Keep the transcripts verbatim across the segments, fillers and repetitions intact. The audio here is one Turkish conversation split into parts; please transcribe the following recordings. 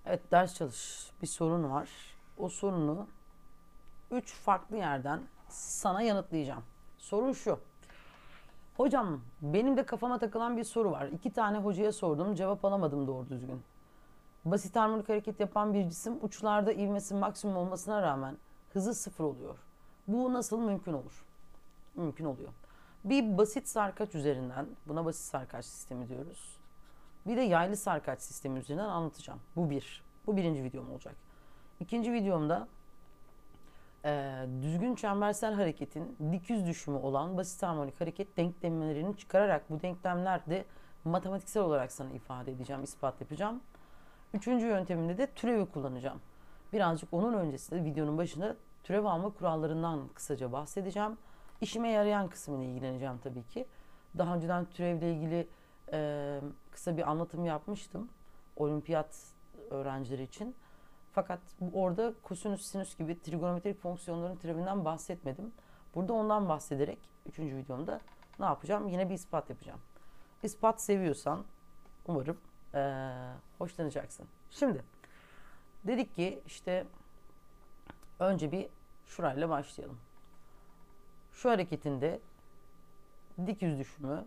Evet, ders çalış. Bir sorun var. O sorunu üç farklı yerden sana yanıtlayacağım. Sorun şu. Hocam, benim de kafama takılan bir soru var. İki tane hocaya sordum, cevap alamadım doğru düzgün. Basit harmonik hareket yapan bir cisim uçlarda ivmesi maksimum olmasına rağmen hızı sıfır oluyor. Bu nasıl mümkün olur? Mümkün oluyor. Bir basit sarkaç üzerinden, buna basit sarkaç sistemi diyoruz. Bir de yaylı sarkaç sistemi üzerinden anlatacağım. Bu bir. Bu birinci videom olacak. İkinci videomda e, düzgün çembersel hareketin dik yüz düşümü olan basit harmonik hareket denklemlerini çıkararak bu denklemlerde matematiksel olarak sana ifade edeceğim, ispat yapacağım. Üçüncü yönteminde de türevi kullanacağım. Birazcık onun öncesinde videonun başında türev alma kurallarından kısaca bahsedeceğim. İşime yarayan kısmına ilgileneceğim tabii ki. Daha önceden türevle ilgili e, kısa bir anlatım yapmıştım. Olimpiyat öğrencileri için. Fakat orada kosinüs, sinüs gibi trigonometrik fonksiyonların türevinden bahsetmedim. Burada ondan bahsederek üçüncü videomda ne yapacağım? Yine bir ispat yapacağım. İspat seviyorsan umarım ee, hoşlanacaksın. Şimdi dedik ki işte önce bir şurayla başlayalım. Şu hareketinde dik yüz düşümü,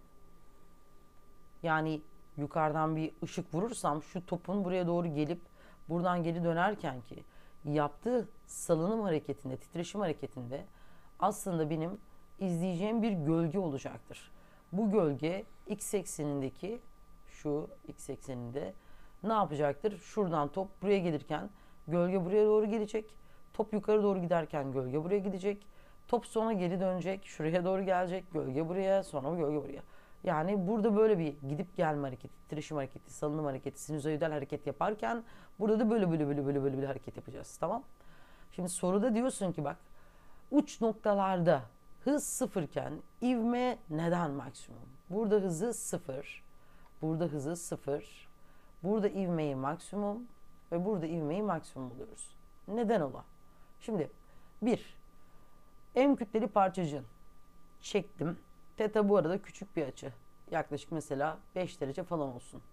yani yukarıdan bir ışık vurursam şu topun buraya doğru gelip buradan geri dönerken ki yaptığı salınım hareketinde, titreşim hareketinde aslında benim izleyeceğim bir gölge olacaktır. Bu gölge x eksenindeki şu x ekseninde ne yapacaktır? Şuradan top buraya gelirken gölge buraya doğru gelecek. Top yukarı doğru giderken gölge buraya gidecek. Top sonra geri dönecek. Şuraya doğru gelecek. Gölge buraya, sonra gölge buraya. Yani burada böyle bir gidip gelme hareketi, titreşim hareketi, salınım hareketi, sinüzoidal hareket yaparken burada da böyle böyle böyle böyle böyle bir hareket yapacağız. Tamam? Şimdi soruda diyorsun ki bak, uç noktalarda hız sıfırken ivme neden maksimum? Burada hızı sıfır, burada hızı sıfır, burada ivmeyi maksimum ve burada ivmeyi maksimum buluyoruz. Neden ola? Şimdi bir, M kütleli parçacığın çektim. Teta bu arada küçük bir açı. Yaklaşık mesela beş derece falan olsun.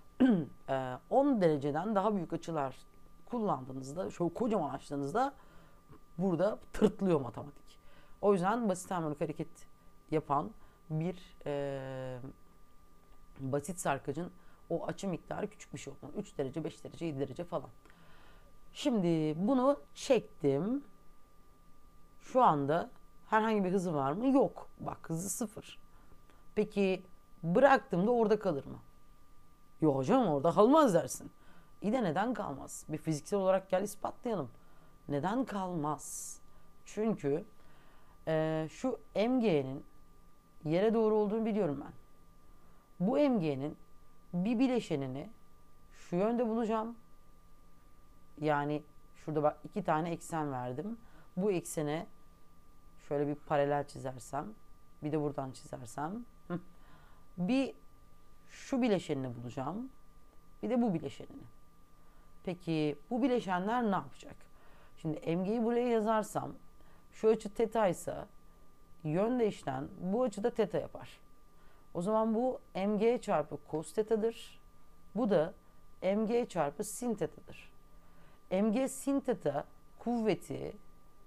on dereceden daha büyük açılar kullandığınızda, şu kocaman açtığınızda burada tırtlıyor matematik. O yüzden basit harmonik hareket yapan bir e, basit sarkacın o açı miktarı küçük bir şey olmalı. üç derece, beş derece, yedi derece falan. Şimdi bunu çektim. Şu anda herhangi bir hızı var mı? Yok. Bak, hızı sıfır. Peki bıraktığımda orada kalır mı? Yok hocam, orada kalmaz dersin. İyi de neden kalmaz? Bir fiziksel olarak gel ispatlayalım. Neden kalmaz? Çünkü e, şu M G'nin yere doğru olduğunu biliyorum ben. Bu M G'nin bir bileşenini şu yönde bulacağım. Yani şurada bak, iki tane eksen verdim. Bu eksene şöyle bir paralel çizersem, bir de buradan çizersem, bir şu bileşenini bulacağım, bir de bu bileşenini. Peki bu bileşenler ne yapacak? Şimdi M G'yi buraya yazarsam, şu açı teta ise yön değişten bu açıda teta yapar. O zaman bu M G çarpı cos teta'dır. Bu da M G çarpı sin teta'dır. M G sin teta kuvveti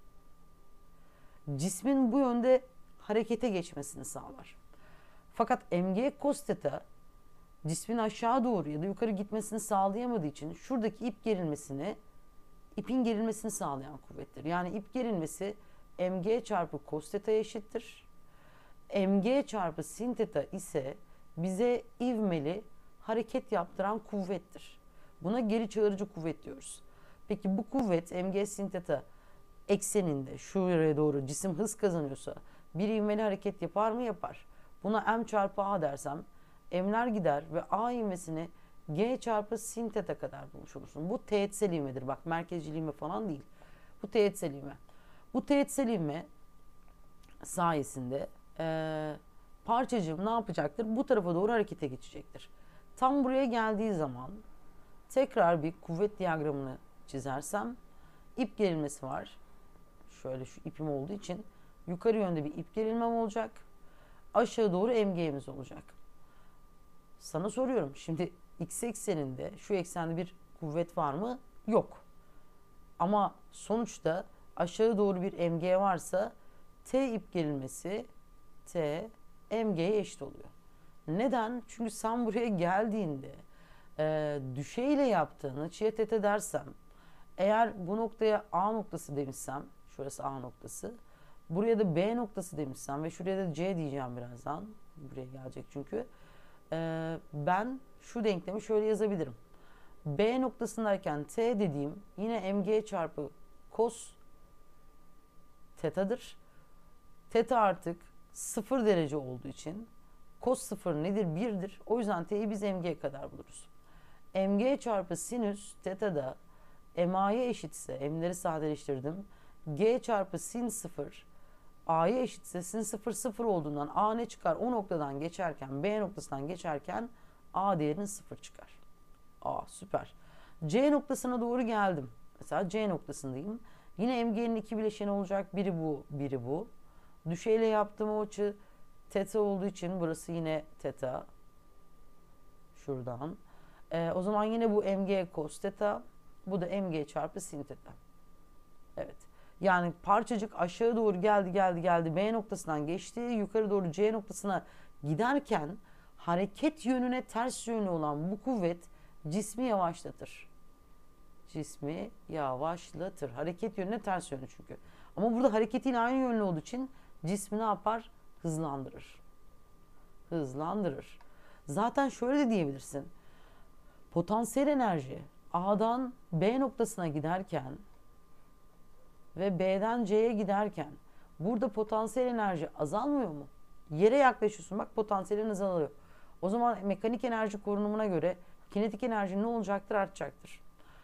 cismin bu yönde harekete geçmesini sağlar. Fakat M G cos theta cismin aşağı doğru ya da yukarı gitmesini sağlayamadığı için şuradaki ip gerilmesini, ipin gerilmesini sağlayan kuvvettir. Yani ip gerilmesi M G çarpı cos theta'ya eşittir. M G çarpı sin theta ise bize ivmeli hareket yaptıran kuvvettir. Buna geri çağırıcı kuvvet diyoruz. Peki bu kuvvet M G sin theta ekseninde şuraya doğru cisim hız kazanıyorsa bir ivmeli hareket yapar mı? Yapar. Buna M çarpı A dersem M'ler gider ve A ivmesini G çarpı sin theta kadar bulmuş olursun. Bu teğetsel ivmedir. Bak, merkezcil ivme falan değil. Bu teğetsel ivme. Bu teğetsel ivme sayesinde e, parçacığım ne yapacaktır? Bu tarafa doğru harekete geçecektir. Tam buraya geldiği zaman tekrar bir kuvvet diyagramını çizersem ip gerilmesi var. Şöyle şu ipim olduğu için yukarı yönde bir ip gerilmem olacak. Aşağı doğru M G'miz olacak. Sana soruyorum. Şimdi x ekseninde, şu eksende bir kuvvet var mı? Yok. Ama sonuçta aşağı doğru bir M G varsa T ip gerilmesi T M G'ye eşit oluyor. Neden? Çünkü sen buraya geldiğinde e, düşeyle yaptığını çiğ tete dersem, eğer bu noktaya A noktası demişsem, şurası A noktası, buraya da B noktası demişsem ve şuraya da C diyeceğim birazdan, buraya gelecek çünkü, e, ben şu denklemi şöyle yazabilirim. B noktasındayken T dediğim yine mg çarpı cos tetadır. Teta artık sıfır derece olduğu için cos sıfır nedir? birdir. O yüzden T'yi biz mg'ye kadar buluruz. Mg çarpı sinüs teta da ma'ya eşitse, m'leri sadeleştirdim. G çarpı sin sıfır a'ya eşitse, sin sıfır sıfır olduğundan a ne çıkar? O noktadan geçerken, B noktasından geçerken a değerinin sıfır çıkar. Aa, süper. C noktasına doğru geldim. Mesela C noktasındayım. Yine mg'nin iki bileşeni olacak. Biri bu, biri bu. Düşeyle yaptığım o açı teta olduğu için burası yine teta. Şuradan. Ee, o zaman yine bu mg cos teta. Bu da mg çarpı sin teta. Evet. Yani parçacık aşağı doğru geldi geldi geldi. B noktasından geçti. Yukarı doğru C noktasına giderken hareket yönüne ters yönlü olan bu kuvvet cismi yavaşlatır. Cismi yavaşlatır. Hareket yönüne ters yönlü çünkü. Ama burada hareketin aynı yönlü olduğu için cismi ne yapar? Hızlandırır. Hızlandırır. Zaten şöyle de diyebilirsin. Potansiyel enerji A'dan B noktasına giderken ve B'den C'ye giderken burada potansiyel enerji azalmıyor mu? Yere yaklaşıyorsun, bak potansiyelin azalıyor. O zaman mekanik enerji korunumuna göre kinetik enerji ne olacaktır? Artacaktır.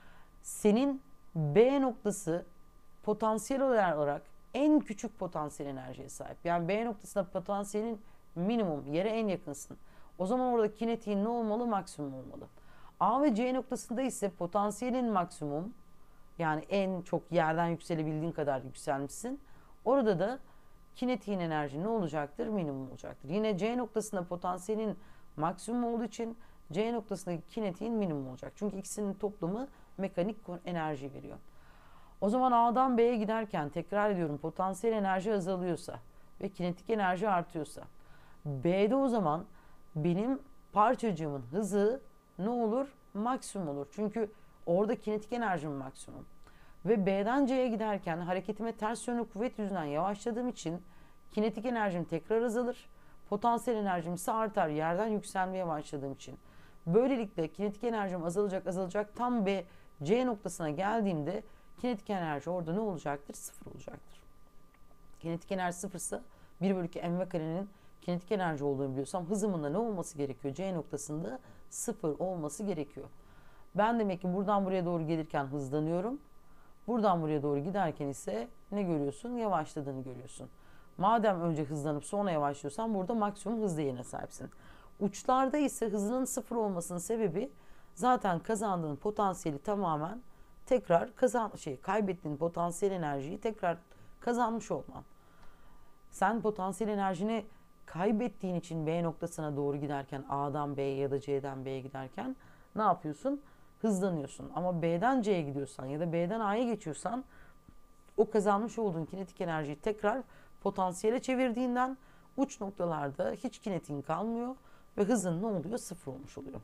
Senin B noktası potansiyel olarak en küçük potansiyel enerjiye sahip. Yani B noktasında potansiyelin minimum, yere en yakınsın. O zaman orada kinetiğin ne olmalı? Maksimum olmalı. A ve C noktasında ise potansiyelin maksimum, yani en çok yerden yükselebildiğin kadar yükselmişsin. Orada da kinetiğin enerji ne olacaktır? Minimum olacaktır. Yine C noktasında potansiyelin maksimum olduğu için C noktasındaki kinetiğin minimum olacak. Çünkü ikisinin toplamı mekanik enerji veriyor. O zaman A'dan B'ye giderken, tekrar ediyorum, potansiyel enerji azalıyorsa ve kinetik enerji artıyorsa, B'de o zaman benim parçacığımın hızı ne olur? Maksimum olur. Çünkü orada kinetik enerjim maksimum. Ve B'den C'ye giderken hareketime ters yönlü kuvvet yüzünden yavaşladığım için kinetik enerjim tekrar azalır. Potansiyel enerjim ise artar yerden yükselmeye başladığım için. Böylelikle kinetik enerjim azalacak azalacak. Tam B, C noktasına geldiğimde kinetik enerji orada ne olacaktır? Sıfır olacaktır. Kinetik enerji sıfırsa bir bölü iki mv karenin kinetik enerji olduğunu biliyorsam hızımın da ne olması gerekiyor? C noktasında sıfır olması gerekiyor. Ben demek ki buradan buraya doğru gelirken hızlanıyorum. Buradan buraya doğru giderken ise ne görüyorsun? Yavaşladığını görüyorsun. Madem önce hızlanıp sonra yavaşlıyorsan burada maksimum hız değerine sahipsin. Uçlarda ise hızının sıfır olmasının sebebi zaten kazandığın potansiyeli tamamen tekrar kazan şey kaybettiğin potansiyel enerjiyi tekrar kazanmış olman. Sen potansiyel enerjini kaybettiğin için B noktasına doğru giderken, A'dan B'ye ya da C'den B'ye giderken ne yapıyorsun? Hızlanıyorsun. Ama B'den C'ye gidiyorsan ya da B'den A'ya geçiyorsan o kazanmış olduğun kinetik enerjiyi tekrar potansiyele çevirdiğinden uç noktalarda hiç kinetiğin kalmıyor ve hızın ne oluyor? Sıfır olmuş oluyor.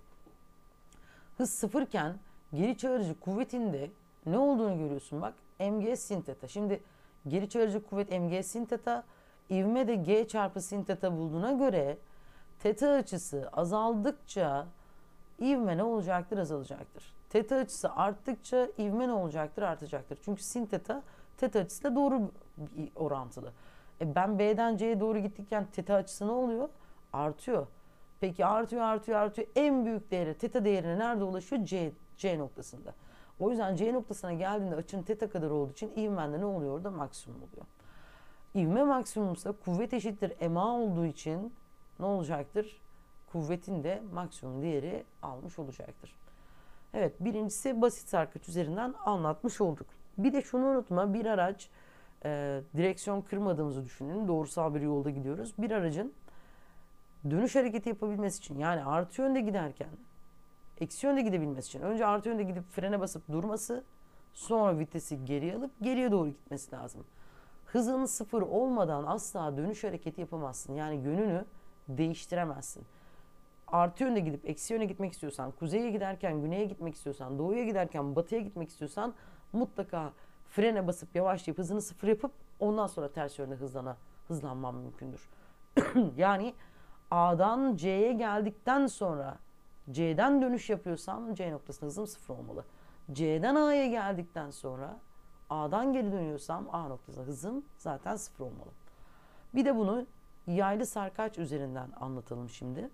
Hız sıfırken geri çağırıcı kuvvetinde ne olduğunu görüyorsun bak. Mg sin teta. Şimdi geri çağırıcı kuvvet mg sin teta, ivme de g çarpı sin teta bulduğuna göre teta açısı azaldıkça ivme ne olacaktır? Azalacaktır. Teta açısı arttıkça ivme ne olacaktır? Artacaktır. Çünkü sin teta teta açısıyla doğru orantılı. E ben B'den C'ye doğru gittikten teta açısı ne oluyor? Artıyor. Peki artıyor artıyor artıyor. En büyük değeri teta değerine nerede ulaşıyor? C, C noktasında. O yüzden C noktasına geldiğinde açının teta kadar olduğu için ivmen de ne oluyor orada? Maksimum oluyor. İvme maksimumsa kuvvet eşittir ma olduğu için ne olacaktır? Kuvvetin de maksimum değeri almış olacaktır. Evet, birincisi basit sarkaç üzerinden anlatmış olduk. Bir de şunu unutma, bir araç e, direksiyon kırmadığımızı düşünün. Doğrusal bir yolda gidiyoruz. Bir aracın dönüş hareketi yapabilmesi için, yani artı yönde giderken eksi yönde gidebilmesi için önce artı yönde gidip frene basıp durması, sonra vitesi geriye alıp geriye doğru gitmesi lazım. Hızın sıfır olmadan asla dönüş hareketi yapamazsın. Yani yönünü değiştiremezsin. Artı yönde gidip eksi yöne gitmek istiyorsan, kuzeye giderken güneye gitmek istiyorsan, doğuya giderken batıya gitmek istiyorsan mutlaka frene basıp yavaşlayıp hızını sıfır yapıp ondan sonra ters yönde hızlana, hızlanman mümkündür. Yani A'dan C'ye geldikten sonra C'den dönüş yapıyorsam C noktasında hızım sıfır olmalı. C'den A'ya geldikten sonra A'dan geri dönüyorsam A noktasında hızım zaten sıfır olmalı. Bir de bunu yaylı sarkaç üzerinden anlatalım şimdi.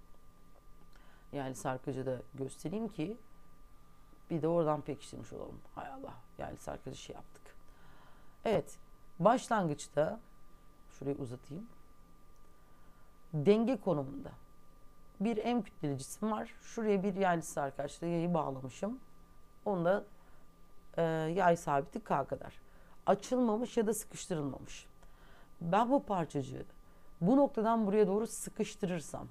Yaylı sarkacı da göstereyim ki bir de oradan pekiştirmiş olalım. Hay Allah, yaylı sarkacı şey yaptık. Evet, başlangıçta şurayı uzatayım. Denge konumunda bir M kütleli cisim var. Şuraya bir yaylı sarkaçla yayı bağlamışım. Onda e, yay sabiti K kadar. Açılmamış ya da sıkıştırılmamış. Ben bu parçacığı bu noktadan buraya doğru sıkıştırırsam,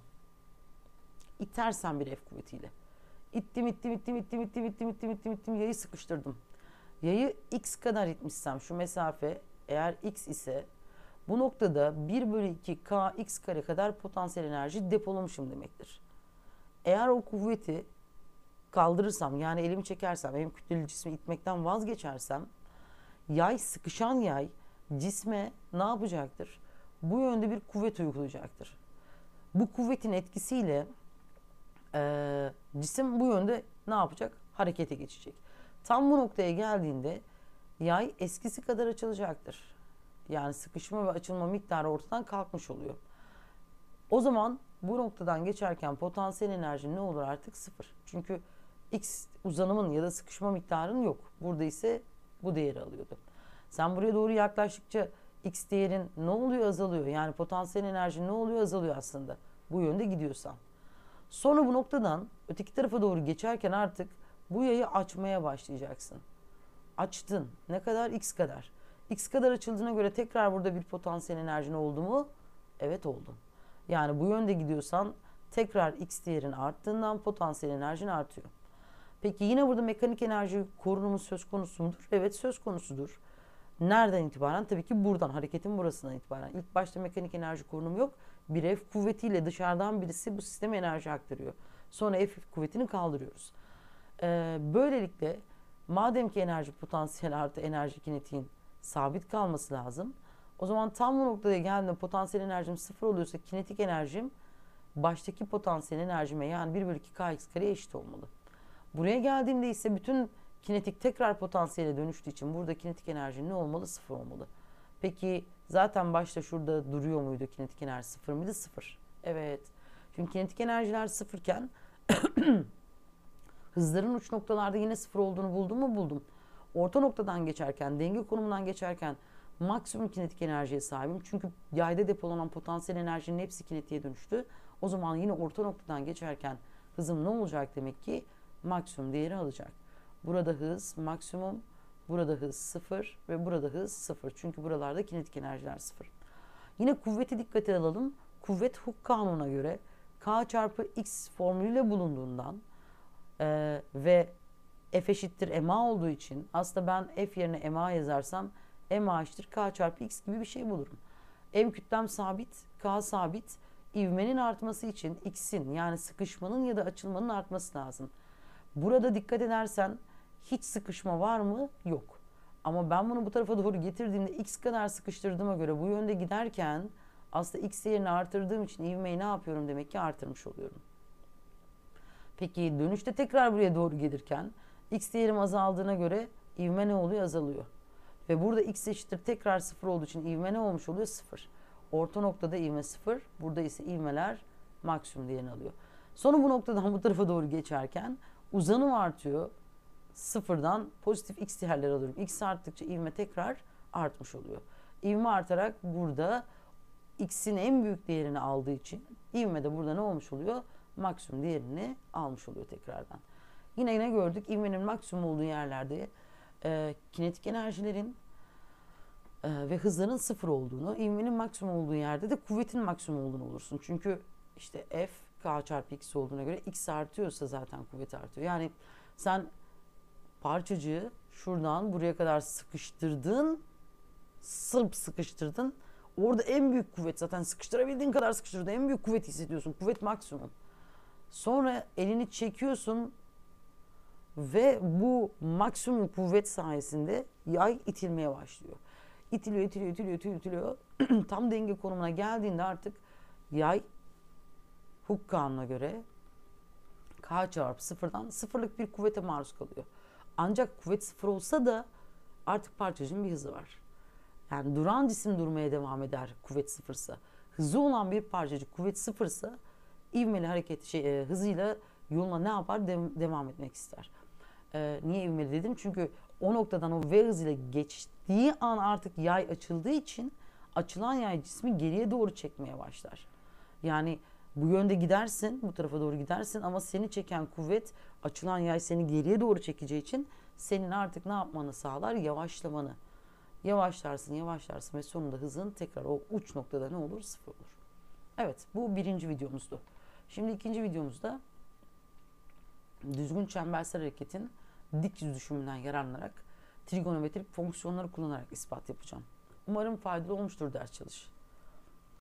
itersem bir F kuvvetiyle. İttim, ittim, ittim, ittim, ittim, ittim, ittim, ittim, ittim, yayı sıkıştırdım. Yayı x kadar itmişsem, şu mesafe eğer x ise bu noktada bir bölü iki k x kare kadar potansiyel enerji depolamışım demektir. Eğer o kuvveti kaldırırsam, yani elimi çekersem, hem kütleli cismi itmekten vazgeçersem, yay, sıkışan yay cisme ne yapacaktır? Bu yönde bir kuvvet uygulayacaktır. Bu kuvvetin etkisiyle e, cisim bu yönde ne yapacak? Harekete geçecek. Tam bu noktaya geldiğinde yay eskisi kadar açılacaktır. Yani sıkışma ve açılma miktarı ortadan kalkmış oluyor. O zaman bu noktadan geçerken potansiyel enerji ne olur artık? Sıfır. Çünkü x uzanımın ya da sıkışma miktarın yok. Burada ise bu değeri alıyordu. Sen buraya doğru yaklaştıkça x değerin ne oluyor? Azalıyor. Yani potansiyel enerji ne oluyor? Azalıyor aslında. Bu yönde gidiyorsan. Sonra bu noktadan öteki tarafa doğru geçerken artık bu yayı açmaya başlayacaksın. Açtın. Ne kadar? X kadar. X kadar açıldığına göre tekrar burada bir potansiyel enerjin oldu mu? Evet, oldu. Yani bu yönde gidiyorsan tekrar X değerin arttığından potansiyel enerjin artıyor. Peki yine burada mekanik enerji korunumu söz konusu mudur? Evet, söz konusudur. Nereden itibaren? Tabii ki buradan, hareketin burasından itibaren. İlk başta mekanik enerji korunumu yok. Bir F kuvvetiyle dışarıdan birisi bu sisteme enerji aktarıyor. Sonra F kuvvetini kaldırıyoruz. Ee, böylelikle madem ki enerji potansiyel artı enerji kinetiğin sabit kalması lazım. O zaman tam bu noktaya geldiğinde potansiyel enerjim sıfır oluyorsa kinetik enerjim baştaki potansiyel enerjime, yani bir bölü iki k x kareye eşit olmalı. Buraya geldiğimde ise bütün kinetik tekrar potansiyele dönüştüğü için burada kinetik enerji ne olmalı? Sıfır olmalı. Peki zaten başta şurada duruyor muydu kinetik enerji? Sıfır mıydı? Sıfır. Evet. Çünkü kinetik enerjiler sıfırken hızların uç noktalarda yine sıfır olduğunu buldum mu? Buldum. Orta noktadan geçerken, denge konumundan geçerken maksimum kinetik enerjiye sahibim. Çünkü yayda depolanan potansiyel enerjinin hepsi kinetiğe dönüştü. O zaman yine orta noktadan geçerken hızım ne olacak demek ki? Maksimum değeri alacak. Burada hız maksimum, burada hız sıfır ve burada hız sıfır. Çünkü buralarda kinetik enerjiler sıfır. Yine kuvveti dikkate alalım. Kuvvet Hooke kanununa göre K çarpı X formülüyle bulunduğundan e, ve F eşittir ma olduğu için aslında ben F yerine ma yazarsam ma eşittir K çarpı X gibi bir şey bulurum. M kütlem sabit, K sabit. İvmenin artması için X'in, yani sıkışmanın ya da açılmanın artması lazım. Burada dikkat edersen hiç sıkışma var mı? Yok. Ama ben bunu bu tarafa doğru getirdiğimde X kadar sıkıştırdığıma göre bu yönde giderken aslında X değerini artırdığım için ivmeyi ne yapıyorum? Demek ki artırmış oluyorum. Peki dönüşte tekrar buraya doğru gelirken X değerim azaldığına göre ivme ne oluyor? Azalıyor. Ve burada X eşittir tekrar sıfır olduğu için ivme ne olmuş oluyor? Sıfır. Orta noktada ivme sıfır. Burada ise ivmeler maksimum değerini alıyor. Sonra bu noktadan bu tarafa doğru geçerken uzanım artıyor. Sıfırdan pozitif X değerleri alıyorum. X arttıkça ivme tekrar artmış oluyor. İvme artarak burada X'in en büyük değerini aldığı için ivme de burada ne olmuş oluyor? Maksimum değerini almış oluyor tekrardan. Yine ne gördük? İvmenin maksimum olduğu yerlerde e, kinetik enerjilerin e, ve hızların sıfır olduğunu, ivmenin maksimum olduğu yerde de kuvvetin maksimum olduğunu olursun. Çünkü işte F K çarpı X olduğuna göre X artıyorsa zaten kuvvet artıyor. Yani sen parçacığı şuradan buraya kadar sıkıştırdın, sırp sıkıştırdın. Orada en büyük kuvvet, zaten sıkıştırabildiğin kadar sıkıştırdın. En büyük kuvvet hissediyorsun. Kuvvet maksimum. Sonra elini çekiyorsun ve bu maksimum kuvvet sayesinde yay itilmeye başlıyor. İtiliyor, itiliyor, itiliyor, itiliyor, itiliyor. Tam denge konumuna geldiğinde artık yay Hooke kanununa göre K çarpı sıfırdan sıfırlık bir kuvvete maruz kalıyor. Ancak kuvvet sıfır olsa da artık parçacığın bir hızı var. Yani duran cisim durmaya devam eder kuvvet sıfırsa. Hızı olan bir parçacık kuvvet sıfırsa ivmeli hareket şey, e, hızıyla yoluna ne yapar? De- devam etmek ister. E, niye ivmeli dedim? Çünkü o noktadan o V hızıyla geçtiği an artık yay açıldığı için açılan yay cismi geriye doğru çekmeye başlar. Yani bu yönde gidersin, bu tarafa doğru gidersin ama seni çeken kuvvet, açılan yay seni geriye doğru çekeceği için senin artık ne yapmanı sağlar? Yavaşlamanı. Yavaşlarsın, yavaşlarsın ve sonunda hızın tekrar o uç noktada ne olur? Sıfır olur. Evet, bu birinci videomuzdu. Şimdi ikinci videomuzda düzgün çembersel hareketin dik yüz düşümünden yararlanarak trigonometrik fonksiyonları kullanarak ispat yapacağım. Umarım faydalı olmuştur ders çalış.